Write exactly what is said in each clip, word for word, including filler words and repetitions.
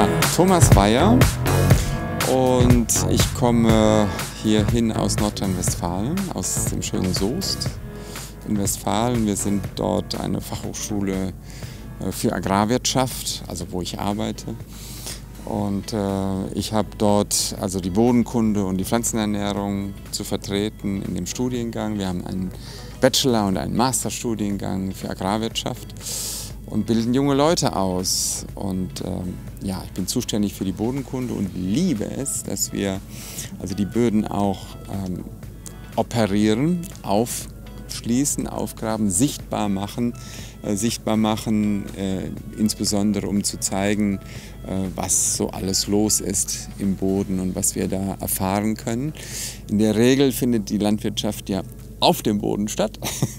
Ja, Thomas Weyer und ich komme hierhin aus Nordrhein-Westfalen, aus dem schönen Soest in Westfalen. Wir sind dort eine Fachhochschule für Agrarwirtschaft, also wo ich arbeite. Und äh, ich habe dort also die Bodenkunde und die Pflanzenernährung zu vertreten in dem Studiengang. Wir haben einen Bachelor- und einen Masterstudiengang für Agrarwirtschaft und bilden junge Leute aus. Und ähm, ja, ich bin zuständig für die Bodenkunde und liebe es, dass wir also die Böden auch ähm, operieren, aufschließen, aufgraben, sichtbar machen, äh, sichtbar machen, äh, insbesondere um zu zeigen, äh, was so alles los ist im Boden und was wir da erfahren können. In der Regel findet die Landwirtschaft ja auf dem Boden statt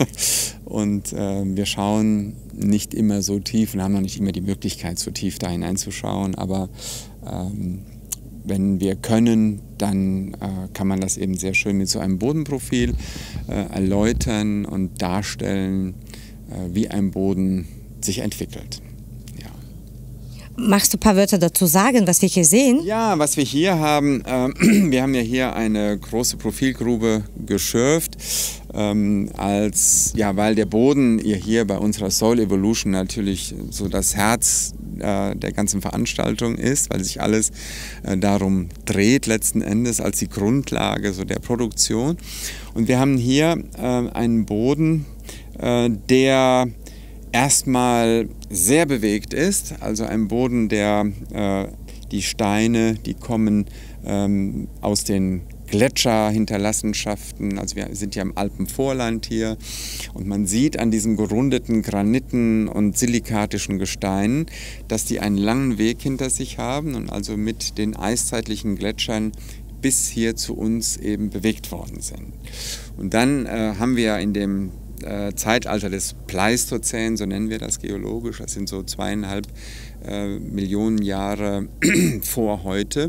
und äh, wir schauen nicht immer so tief und haben noch nicht immer die Möglichkeit, so tief da hineinzuschauen, aber ähm, wenn wir können, dann äh, kann man das eben sehr schön mit so einem Bodenprofil äh, erläutern und darstellen, äh, wie ein Boden sich entwickelt. Magst du ein paar Wörter dazu sagen, was wir hier sehen? Ja, was wir hier haben, äh, wir haben ja hier eine große Profilgrube geschürft, ähm, als, ja, weil der Boden hier bei unserer Soil Evolution natürlich so das Herz äh, der ganzen Veranstaltung ist, weil sich alles äh, darum dreht letzten Endes als die Grundlage so der Produktion. Und wir haben hier äh, einen Boden, äh, der erstmal sehr bewegt ist, also ein Boden, der äh, die Steine, die kommen ähm, aus den Gletscherhinterlassenschaften, also wir sind ja im Alpenvorland hier und man sieht an diesen gerundeten Graniten und silikatischen Gesteinen, dass die einen langen Weg hinter sich haben und also mit den eiszeitlichen Gletschern bis hier zu uns eben bewegt worden sind. Und dann äh, haben wir in dem Zeitalter des Pleistozän, so nennen wir das geologisch, das sind so zweieinhalb äh, Millionen Jahre vor heute,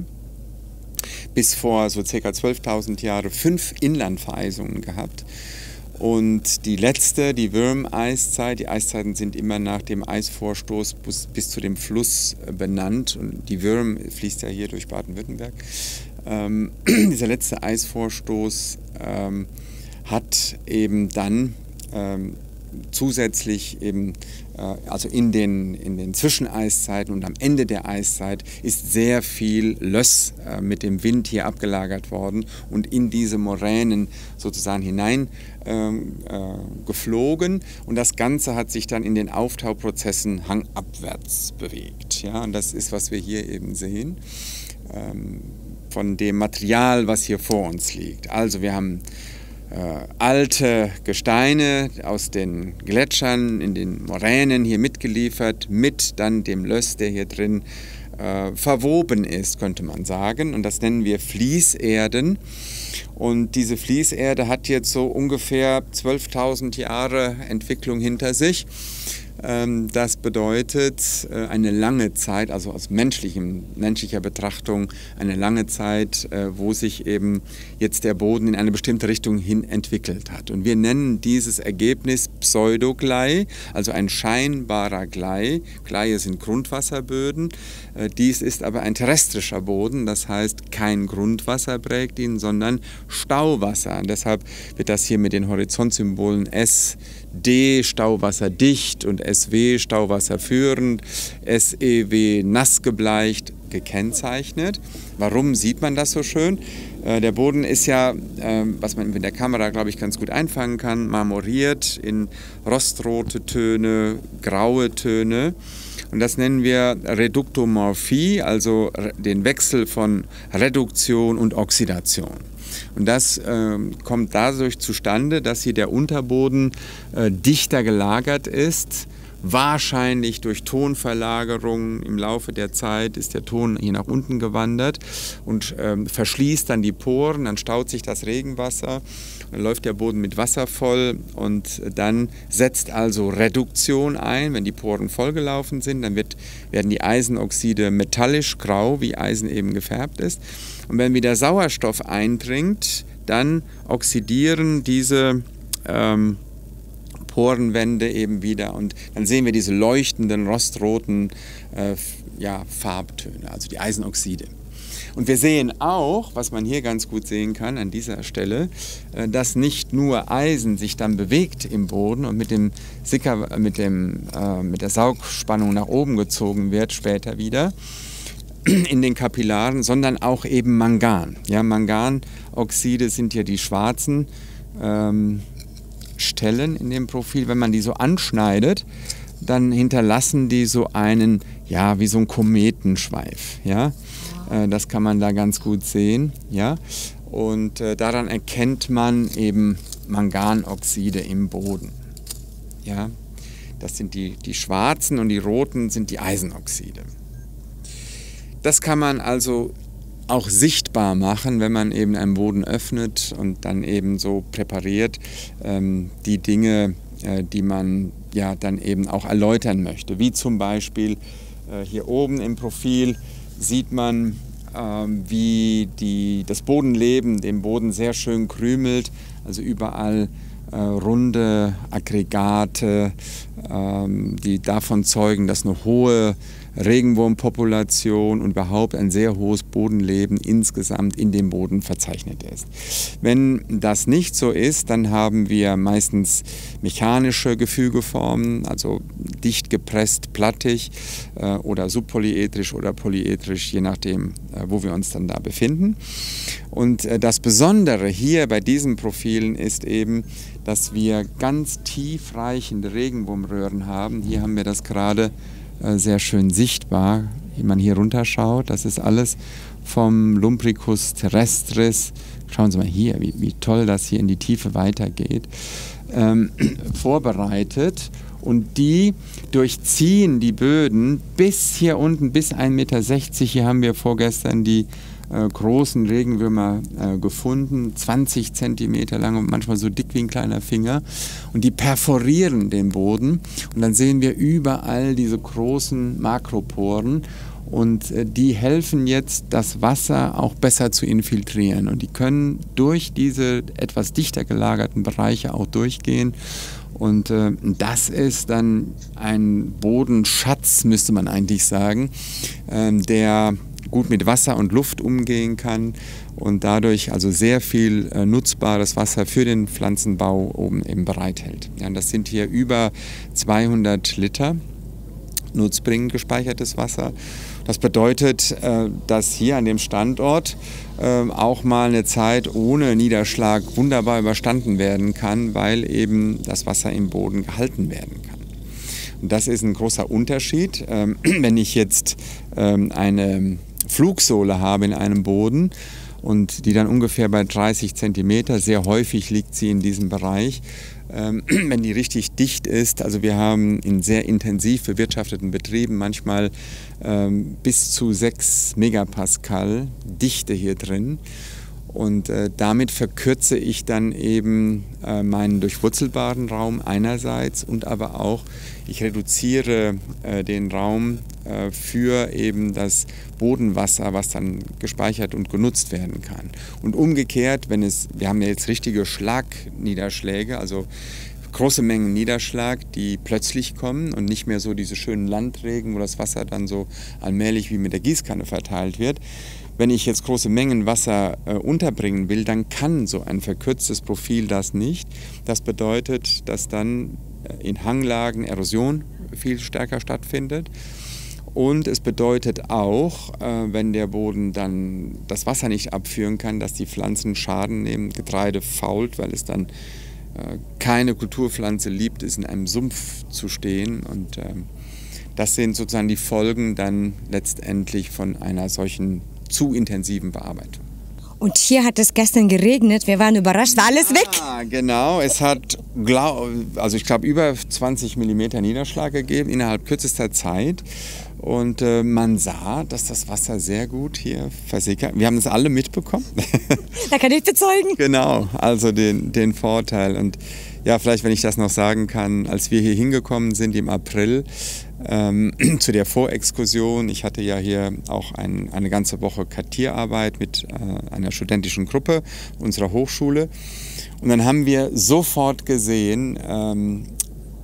bis vor so ca. zwölftausend Jahre fünf Inlandvereisungen gehabt. Und die letzte, die Würm-Eiszeit, die Eiszeiten sind immer nach dem Eisvorstoß bis, bis zu dem Fluss äh, benannt und die Würm fließt ja hier durch Baden-Württemberg. Ähm, dieser letzte Eisvorstoß ähm, hat eben dann Ähm, zusätzlich eben, äh, also in den, in den Zwischeneiszeiten und am Ende der Eiszeit ist sehr viel Löss äh, mit dem Wind hier abgelagert worden und in diese Moränen sozusagen hinein ähm, äh, geflogen und das Ganze hat sich dann in den Auftauprozessen hangabwärts bewegt. Ja? Und das ist, was wir hier eben sehen, ähm, von dem Material, was hier vor uns liegt. Also wir haben Äh, alte Gesteine aus den Gletschern in den Moränen hier mitgeliefert, mit dann dem Löss, der hier drin äh, verwoben ist, könnte man sagen. Und das nennen wir Fließerden. Und diese Fließerde hat jetzt so ungefähr zwölftausend Jahre Entwicklung hinter sich. Das bedeutet eine lange Zeit, also aus menschlichem, menschlicher Betrachtung, eine lange Zeit, wo sich eben jetzt der Boden in eine bestimmte Richtung hin entwickelt hat. Und wir nennen dieses Ergebnis Pseudoglei, also ein scheinbarer Glei. Gleie sind Grundwasserböden. Dies ist aber ein terrestrischer Boden, das heißt kein Grundwasser prägt ihn, sondern Stauwasser. Und deshalb wird das hier mit den Horizontsymbolen S D stauwasserdicht und S W stauwasserführend, S E W nassgebleicht gekennzeichnet. Warum sieht man das so schön? Äh, der Boden ist ja, äh, was man mit der Kamera, glaube ich, ganz gut einfangen kann, marmoriert in rostrote Töne, graue Töne. Und das nennen wir Reduktomorphie, also den Wechsel von Reduktion und Oxidation. Und das äh, kommt dadurch zustande, dass hier der Unterboden äh, dichter gelagert ist. Wahrscheinlich durch Tonverlagerung im Laufe der Zeit ist der Ton hier nach unten gewandert und ähm, verschließt dann die Poren, dann staut sich das Regenwasser, dann läuft der Boden mit Wasser voll und dann setzt also Reduktion ein. Wenn die Poren vollgelaufen sind, dann wird, werden die Eisenoxide metallisch grau, wie Eisen eben gefärbt ist. Und wenn wieder Sauerstoff eindringt, dann oxidieren diese ähm, Porenwände eben wieder und dann sehen wir diese leuchtenden, rostroten äh, ja, Farbtöne, also die Eisenoxide. Und wir sehen auch, was man hier ganz gut sehen kann an dieser Stelle, äh, dass nicht nur Eisen sich dann bewegt im Boden und mit, dem Sicker, mit, dem, äh, mit der Saugspannung nach oben gezogen wird später wieder in den Kapillaren, sondern auch eben Mangan. Ja, Manganoxide sind ja die schwarzen ähm, Stellen in dem Profil. Wenn man die so anschneidet, dann hinterlassen die so einen, ja, wie so ein Kometenschweif. Ja? Äh, das kann man da ganz gut sehen. Ja? Und äh, daran erkennt man eben Manganoxide im Boden. Ja? Das sind die, die schwarzen und die roten sind die Eisenoxide. Das kann man also auch sichtbar machen, wenn man eben einen Boden öffnet und dann eben so präpariert ähm, die Dinge, äh, die man ja dann eben auch erläutern möchte. Wie zum Beispiel äh, hier oben im Profil sieht man, äh, wie die, das Bodenleben den Boden sehr schön krümelt, also überall äh, runde Aggregate, äh, die davon zeugen, dass eine hohe Regenwurmpopulation und überhaupt ein sehr hohes Bodenleben insgesamt in dem Boden verzeichnet ist. Wenn das nicht so ist, dann haben wir meistens mechanische Gefügeformen, also dicht gepresst, plattig äh, oder subpolyedrisch oder polyedrisch, je nachdem, äh, wo wir uns dann da befinden. Und äh, das Besondere hier bei diesen Profilen ist eben, dass wir ganz tiefreichende Regenwurmröhren haben. Hier haben wir das gerade sehr schön sichtbar, wie man hier runterschaut. Das ist alles vom Lumbricus terrestris. Schauen Sie mal hier, wie, wie toll das hier in die Tiefe weitergeht. Ähm, vorbereitet. Und die durchziehen die Böden bis hier unten, bis ein Meter sechzig. Hier haben wir vorgestern die äh, großen Regenwürmer äh, gefunden, zwanzig Zentimeter lang und manchmal so dick wie ein kleiner Finger. Und die perforieren den Boden. Und dann sehen wir überall diese großen Makroporen. Und äh, die helfen jetzt, das Wasser auch besser zu infiltrieren. Und die können durch diese etwas dichter gelagerten Bereiche auch durchgehen. Und äh, das ist dann ein Bodenschatz, müsste man eigentlich sagen, äh, der gut mit Wasser und Luft umgehen kann und dadurch also sehr viel äh, nutzbares Wasser für den Pflanzenbau oben eben bereithält. Ja, und das sind hier über zweihundert Liter nutzbringend gespeichertes Wasser. Das bedeutet, äh, dass hier an dem Standort äh, auch mal eine Zeit ohne Niederschlag wunderbar überstanden werden kann, weil eben das Wasser im Boden gehalten werden kann. Und das ist ein großer Unterschied. Ähm, wenn ich jetzt ähm, eine Flugsohle habe in einem Boden und die dann ungefähr bei dreißig Zentimeter, sehr häufig liegt sie in diesem Bereich, ähm, wenn die richtig dicht ist, also wir haben in sehr intensiv bewirtschafteten Betrieben manchmal ähm, bis zu sechs Megapascal Dichte hier drin. Und äh, damit verkürze ich dann eben äh, meinen durchwurzelbaren Raum einerseits und aber auch, ich reduziere äh, den Raum äh, für eben das Bodenwasser, was dann gespeichert und genutzt werden kann. Und umgekehrt, wenn es, wir haben ja jetzt richtige Schlagniederschläge, also große Mengen Niederschlag, die plötzlich kommen und nicht mehr so diese schönen Landregen, wo das Wasser dann so allmählich wie mit der Gießkanne verteilt wird. Wenn ich jetzt große Mengen Wasser äh, unterbringen will, dann kann so ein verkürztes Profil das nicht. Das bedeutet, dass dann äh, in Hanglagen Erosion viel stärker stattfindet. Und es bedeutet auch, äh, wenn der Boden dann das Wasser nicht abführen kann, dass die Pflanzen Schaden nehmen. Getreide fault, weil es dann äh, keine Kulturpflanze liebt, es in einem Sumpf zu stehen. Und äh, das sind sozusagen die Folgen dann letztendlich von einer solchen zu intensiven Bearbeitung. Und hier hat es gestern geregnet, wir waren überrascht, war alles weg. Ja, genau. Es hat, glaub, also ich glaube, über zwanzig Millimeter Niederschlag gegeben innerhalb kürzester Zeit. Und äh, man sah, dass das Wasser sehr gut hier versickert. Wir haben es alle mitbekommen. Da kann ich bezeugen. Genau, also den, den Vorteil. Und ja, vielleicht, wenn ich das noch sagen kann, als wir hier hingekommen sind im April ähm, zu der Vorexkursion, ich hatte ja hier auch ein, eine ganze Woche Kartierarbeit mit äh, einer studentischen Gruppe unserer Hochschule. Und dann haben wir sofort gesehen, ähm,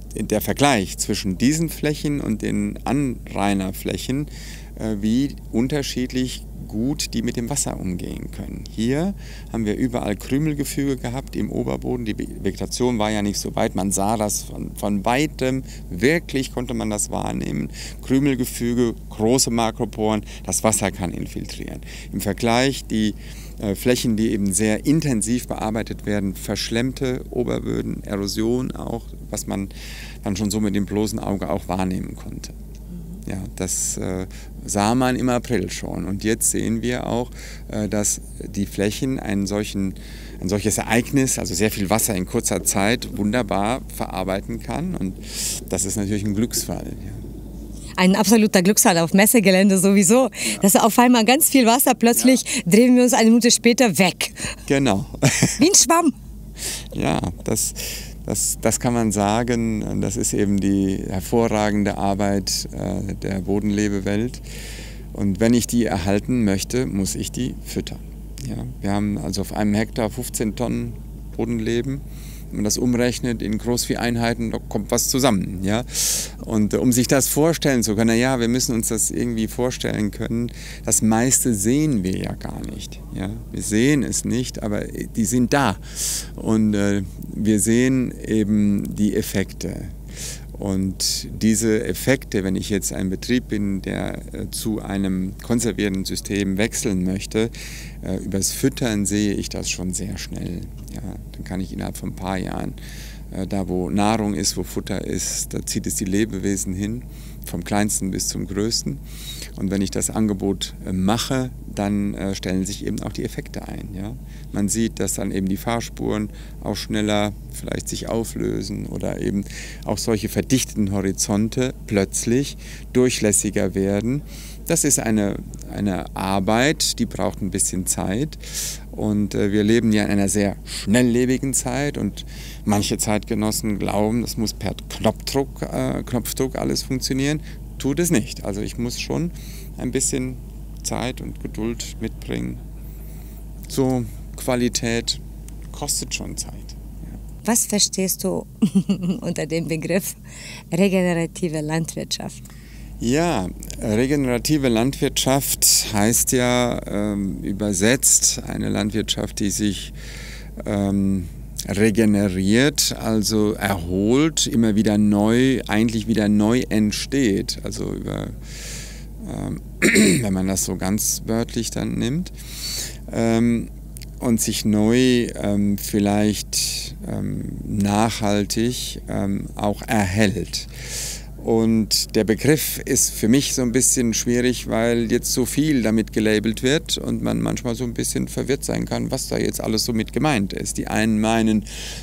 der Vergleich zwischen diesen Flächen und den Anrainerflächen, äh, wie unterschiedlich gut die mit dem Wasser umgehen können. Hier haben wir überall Krümelgefüge gehabt im Oberboden. Die Vegetation war ja nicht so weit. Man sah das von, von weitem. Wirklich konnte man das wahrnehmen. Krümelgefüge, große Makroporen. Das Wasser kann infiltrieren. Im Vergleich die äh, Flächen, die eben sehr intensiv bearbeitet werden, verschlemmte Oberböden, Erosion auch, was man dann schon so mit dem bloßen Auge auch wahrnehmen konnte. Ja, das äh, sah man im April schon. Und jetzt sehen wir auch, äh, dass die Flächen einen solchen, ein solches Ereignis, also sehr viel Wasser in kurzer Zeit, wunderbar verarbeiten kann. Und das ist natürlich ein Glücksfall. Ja. Ein absoluter Glücksfall auf Messegelände sowieso. Ja. Dass auf einmal ganz viel Wasser, plötzlich ja. drehen wir uns eine Minute später weg. Genau. Wie ein Schwamm. Ja, das... Das, das kann man sagen, das ist eben die hervorragende Arbeit äh, der Bodenlebewelt. Und wenn ich die erhalten möchte, muss ich die füttern. Ja, wir haben also auf einem Hektar fünfzehn Tonnen Bodenleben. Wenn man das umrechnet in Großvieheinheiten, da kommt was zusammen. Ja? Und äh, um sich das vorstellen zu können, na ja, wir müssen uns das irgendwie vorstellen können, das meiste sehen wir ja gar nicht. Ja? Wir sehen es nicht, aber die sind da. Und äh, wir sehen eben die Effekte. Und diese Effekte, wenn ich jetzt ein Betrieb bin, der äh, zu einem konservierenden System wechseln möchte, äh, übers Füttern sehe ich das schon sehr schnell. Ja, dann kann ich innerhalb von ein paar Jahren, äh, da wo Nahrung ist, wo Futter ist, da zieht es die Lebewesen hin, vom kleinsten bis zum größten. Und wenn ich das Angebot äh, mache, dann äh, stellen sich eben auch die Effekte ein. Ja? Man sieht, dass dann eben die Fahrspuren auch schneller vielleicht sich auflösen oder eben auch solche verdichteten Horizonte plötzlich durchlässiger werden. Das ist eine, eine Arbeit, die braucht ein bisschen Zeit. Und äh, wir leben ja in einer sehr schnelllebigen Zeit und manche Zeitgenossen glauben, das muss per Knopfdruck, äh, Knopfdruck alles funktionieren. Tut es nicht. Also ich muss schon ein bisschen Zeit und Geduld mitbringen. So Qualität kostet schon Zeit. Ja. Was verstehst du unter dem Begriff regenerative Landwirtschaft? Ja, regenerative Landwirtschaft heißt ja ähm, übersetzt eine Landwirtschaft, die sich ähm, regeneriert, also erholt, immer wieder neu, eigentlich wieder neu entsteht. Also über, ähm, wenn man das so ganz wörtlich dann nimmt. Ähm, und sich neu ähm, vielleicht ähm, nachhaltig ähm, auch erhält. Und der Begriff ist für mich so ein bisschen schwierig, weil jetzt so viel damit gelabelt wird und man manchmal so ein bisschen verwirrt sein kann, was da jetzt alles so mit gemeint ist. Die einen meinen,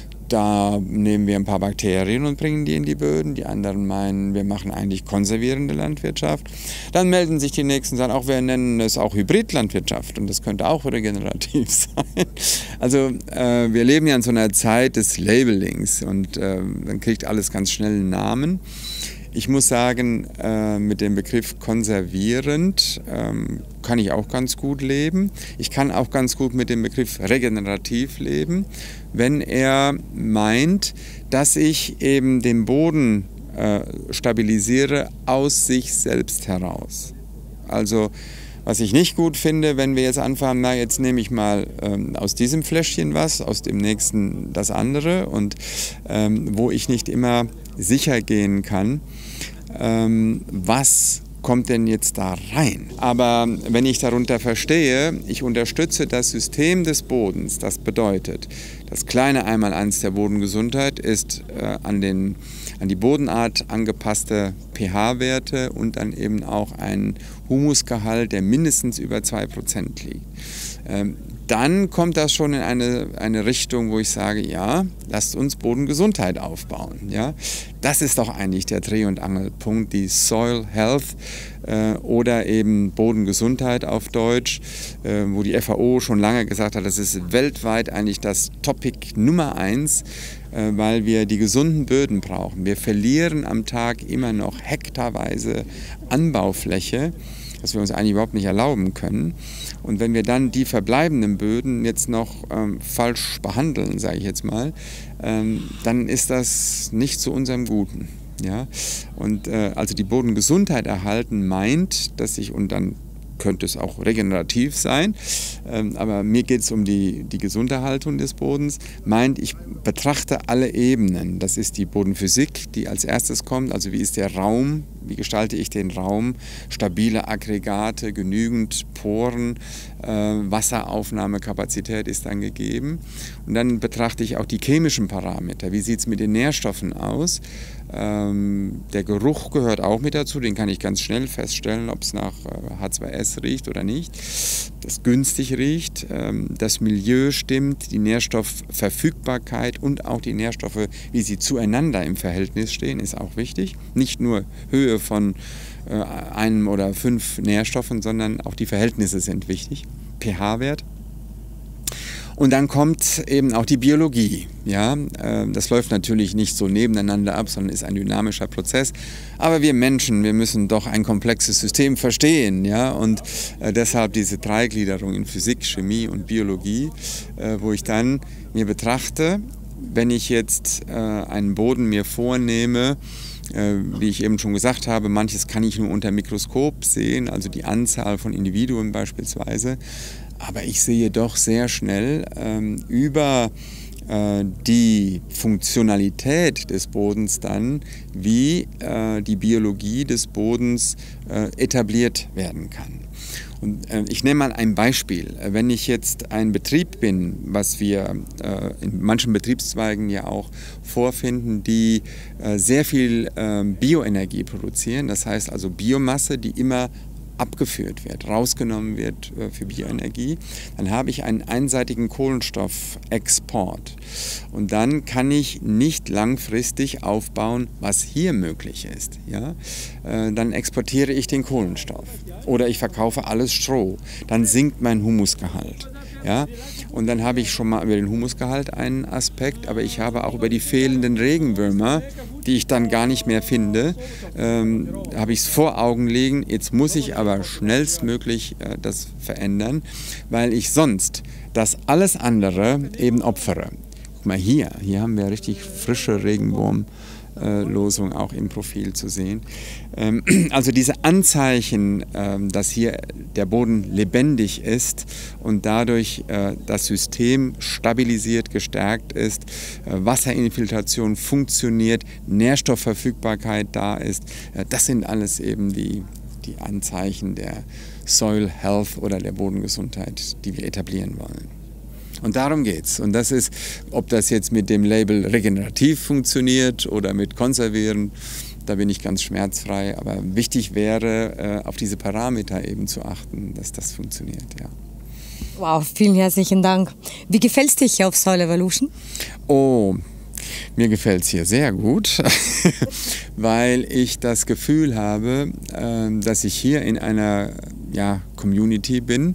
da nehmen wir ein paar Bakterien und bringen die in die Böden. Die anderen meinen, wir machen eigentlich konservierende Landwirtschaft. Dann melden sich die Nächsten und sagen, auch wir nennen es auch Hybridlandwirtschaft und das könnte auch regenerativ sein. Also äh, wir leben ja in so einer Zeit des Labelings und äh, dann kriegt alles ganz schnell einen Namen. Ich muss sagen, äh, mit dem Begriff konservierend ähm, kann ich auch ganz gut leben. Ich kann auch ganz gut mit dem Begriff regenerativ leben, wenn er meint, dass ich eben den Boden äh, stabilisiere aus sich selbst heraus. Also was ich nicht gut finde, wenn wir jetzt anfangen, na jetzt nehme ich mal ähm, aus diesem Fläschchen was, aus dem nächsten das andere und ähm, wo ich nicht immer sicher gehen kann, ähm, was kommt denn jetzt da rein? Aber wenn ich darunter verstehe, ich unterstütze das System des Bodens, das bedeutet, das kleine Einmaleins der Bodengesundheit ist äh, an, den, an die Bodenart angepasste pH-Werte und dann eben auch ein Humusgehalt, der mindestens über zwei Prozent liegt. Ähm, dann kommt das schon in eine, eine Richtung, wo ich sage, ja, lasst uns Bodengesundheit aufbauen. Ja? Das ist doch eigentlich der Dreh- und Angelpunkt, die Soil Health äh, oder eben Bodengesundheit auf Deutsch, äh, wo die F A O schon lange gesagt hat, das ist weltweit eigentlich das Topic Nummer eins, äh, weil wir die gesunden Böden brauchen. Wir verlieren am Tag immer noch hektarweise Anbaufläche, das wir uns eigentlich überhaupt nicht erlauben können. Und wenn wir dann die verbleibenden Böden jetzt noch ähm, falsch behandeln, sage ich jetzt mal, ähm, dann ist das nicht zu unserem Guten. Ja? Und äh, also die Bodengesundheit erhalten meint, dass ich, und dann könnte es auch regenerativ sein, ähm, aber mir geht es um die, die Gesunderhaltung des Bodens, meint, ich betrachte alle Ebenen. Das ist die Bodenphysik, die als erstes kommt, also wie ist der Raum, wie gestalte ich den Raum, stabile Aggregate, genügend Poren, äh, Wasseraufnahmekapazität ist dann gegeben. Und dann betrachte ich auch die chemischen Parameter, wie sieht es mit den Nährstoffen aus. Ähm, der Geruch gehört auch mit dazu, den kann ich ganz schnell feststellen, ob es nach äh, H zwei S riecht oder nicht, das günstig riecht, ähm, das Milieu stimmt, die Nährstoffverfügbarkeit und auch die Nährstoffe, wie sie zueinander im Verhältnis stehen, ist auch wichtig. Nicht nur Höhe von äh, einem oder fünf Nährstoffen, sondern auch die Verhältnisse sind wichtig, pH-Wert. Und dann kommt eben auch die Biologie. Ja? Das läuft natürlich nicht so nebeneinander ab, sondern ist ein dynamischer Prozess. Aber wir Menschen, wir müssen doch ein komplexes System verstehen. Ja? Und deshalb diese Dreigliederung in Physik, Chemie und Biologie, wo ich dann mir betrachte, wenn ich jetzt einen Boden mir vornehme, wie ich eben schon gesagt habe, manches kann ich nur unter Mikroskop sehen, also die Anzahl von Individuen beispielsweise. Aber ich sehe doch sehr schnell ähm, über äh, die Funktionalität des Bodens dann, wie äh, die Biologie des Bodens äh, etabliert werden kann. Und äh, ich nehme mal ein Beispiel. Wenn ich jetzt ein Betrieb bin, was wir äh, in manchen Betriebszweigen ja auch vorfinden, die äh, sehr viel äh, Bioenergie produzieren, das heißt also Biomasse, die immer abgeführt wird, rausgenommen wird äh, für Bioenergie, dann habe ich einen einseitigen Kohlenstoffexport. Und dann kann ich nicht langfristig aufbauen, was hier möglich ist. Ja? Äh, dann exportiere ich den Kohlenstoff oder ich verkaufe alles Stroh. Dann sinkt mein Humusgehalt. Ja? Und dann habe ich schon mal über den Humusgehalt einen Aspekt, aber ich habe auch über die fehlenden Regenwürmer, die ich dann gar nicht mehr finde, ähm, habe ich es vor Augen liegen. Jetzt muss ich aber schnellstmöglich äh, das verändern, weil ich sonst das alles andere eben opfere. Guck mal hier, hier haben wir richtig frische Regenwurm. Losung auch im Profil zu sehen. Also diese Anzeichen, dass hier der Boden lebendig ist und dadurch das System stabilisiert, gestärkt ist, Wasserinfiltration funktioniert, Nährstoffverfügbarkeit da ist, das sind alles eben die, die Anzeichen der Soil Health oder der Bodengesundheit, die wir etablieren wollen. Und darum geht's. Und das ist, ob das jetzt mit dem Label regenerativ funktioniert oder mit konservieren, da bin ich ganz schmerzfrei. Aber wichtig wäre, auf diese Parameter eben zu achten, dass das funktioniert. Ja. Wow, vielen herzlichen Dank. Wie gefällt es dir hier auf Soil Evolution? Oh, mir gefällt es hier sehr gut, weil ich das Gefühl habe, dass ich hier in einer ja, Community bin,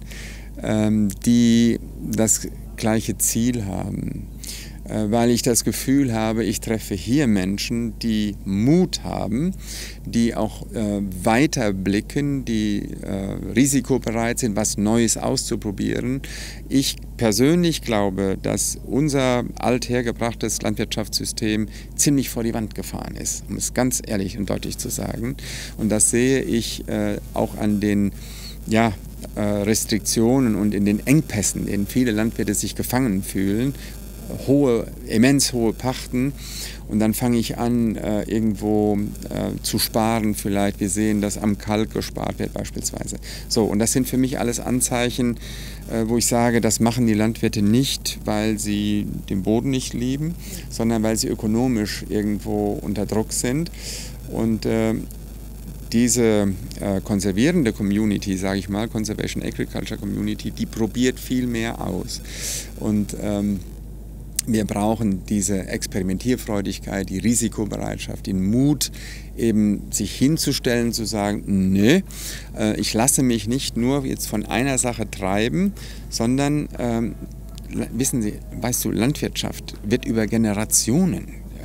die das gleiche Ziel haben, weil ich das Gefühl habe, ich treffe hier Menschen, die Mut haben, die auch äh, weiter blicken, die äh, risikobereit sind, was Neues auszuprobieren. Ich persönlich glaube, dass unser althergebrachtes Landwirtschaftssystem ziemlich vor die Wand gefahren ist, um es ganz ehrlich und deutlich zu sagen. Und das sehe ich äh, auch an den ja, Restriktionen und in den Engpässen, in denen viele Landwirte sich gefangen fühlen, hohe, immens hohe Pachten und dann fange ich an, äh, irgendwo äh, zu sparen vielleicht. Wir sehen, dass am Kalk gespart wird beispielsweise. So, und das sind für mich alles Anzeichen, äh, wo ich sage, das machen die Landwirte nicht, weil sie den Boden nicht lieben, sondern weil sie ökonomisch irgendwo unter Druck sind. Und äh, diese äh, konservierende Community, sage ich mal, Conservation Agriculture Community, die probiert viel mehr aus. Und ähm, wir brauchen diese Experimentierfreudigkeit, die Risikobereitschaft, den Mut, eben sich hinzustellen, zu sagen, nee, äh, ich lasse mich nicht nur jetzt von einer Sache treiben, sondern, ähm, wissen Sie, weißt du, Landwirtschaft wird über Generationen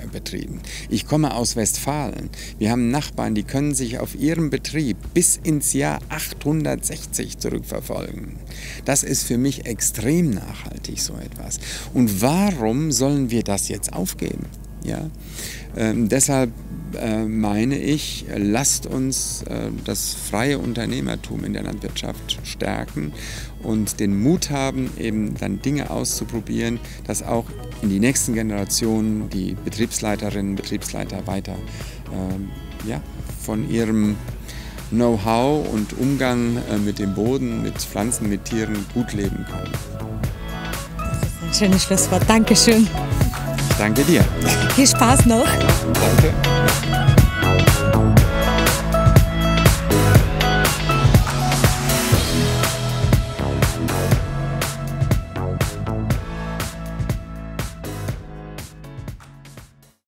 betrieben. Ich komme aus Westfalen. Wir haben Nachbarn, die können sich auf ihrem Betrieb bis ins Jahr achthundertsechzig zurückverfolgen. Das ist für mich extrem nachhaltig, so etwas. Und warum sollen wir das jetzt aufgeben? Ja? Ähm, deshalb äh, meine ich, lasst uns äh, das freie Unternehmertum in der Landwirtschaft stärken und den Mut haben, eben dann Dinge auszuprobieren, dass auch in die nächsten Generationen die Betriebsleiterinnen und Betriebsleiter weiter äh, ja, von ihrem Know-how und Umgang äh, mit dem Boden, mit Pflanzen, mit Tieren gut leben können. Das ist ein schönes Schlusswort. Dankeschön. Danke dir. Viel Spaß noch. Danke.